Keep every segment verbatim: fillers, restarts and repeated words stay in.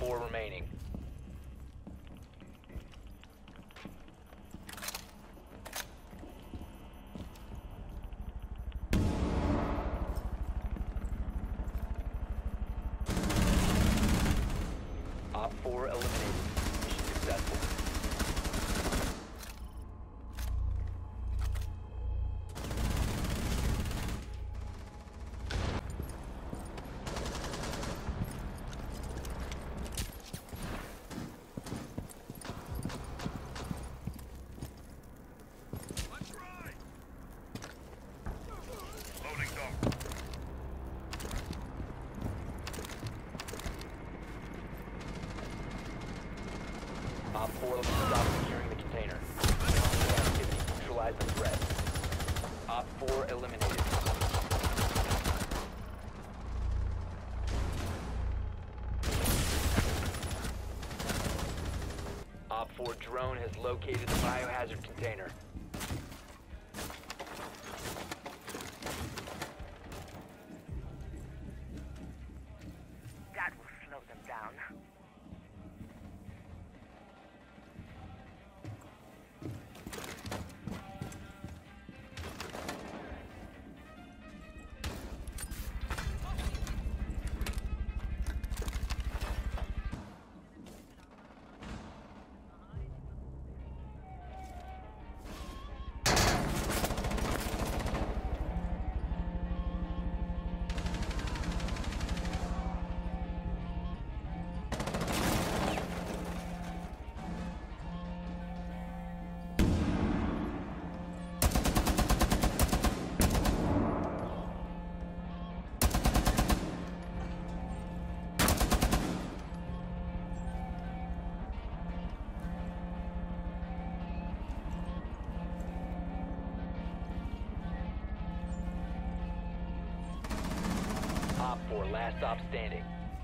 four remaining. Op four eliminated. Mission successful. Op four looking to stop securing the container. Activity neutralize the threat. Op four eliminated. Op four drone has located the biohazard container. That will slow them down. Op four, last stop standing.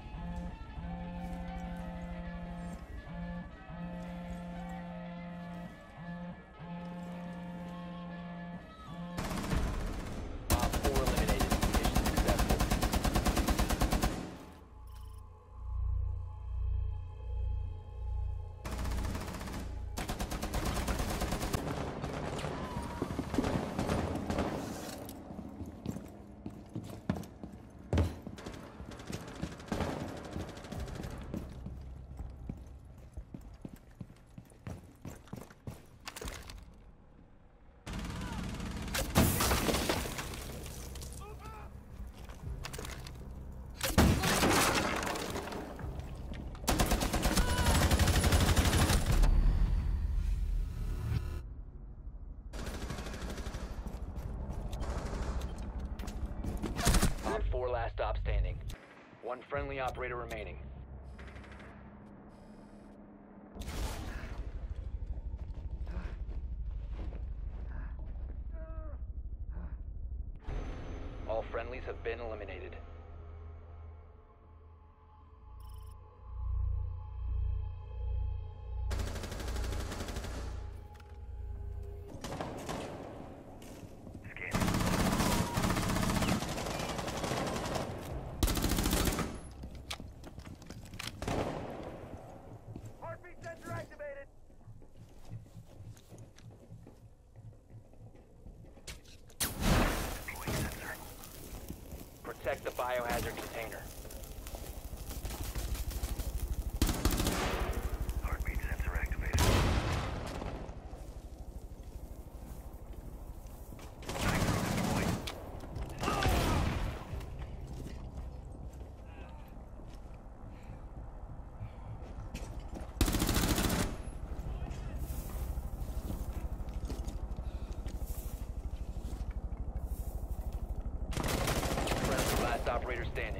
Op four eliminated. Mission successful. Op four, last stop standing. One friendly operator remaining. All friendlies have been eliminated. Heartbeat sensor activated. Protect the biohazard container. Heartbeat sensor activated. Friendly, last operator standing.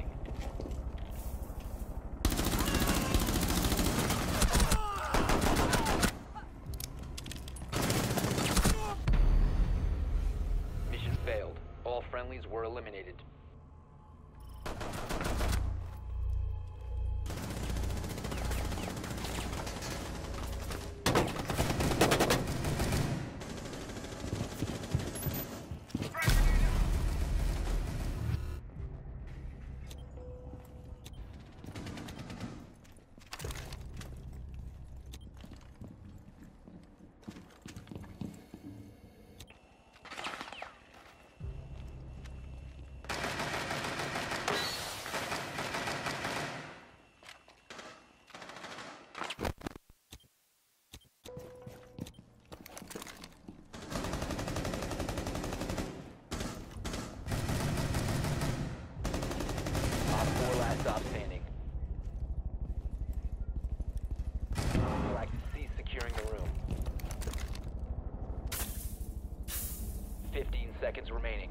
Mission failed. All friendlies were eliminated. seconds remaining.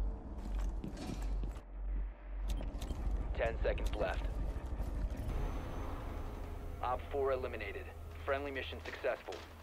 ten seconds left. Op four eliminated. Friendly mission successful.